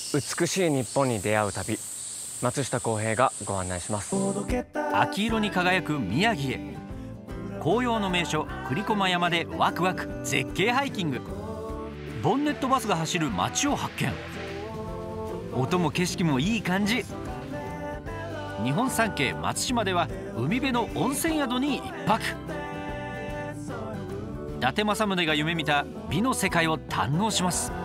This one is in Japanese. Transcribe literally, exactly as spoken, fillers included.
美しい日本に出会う旅、松下洸平がご案内します。 秋色に輝く宮城へ。紅葉の名所栗駒山でワクワク絶景ハイキング。ボンネットバスが走る街を発見。音も景色もいい感じ。日本三景松島では海辺の温泉宿に一泊。伊達政宗が夢見た美の世界を堪能します。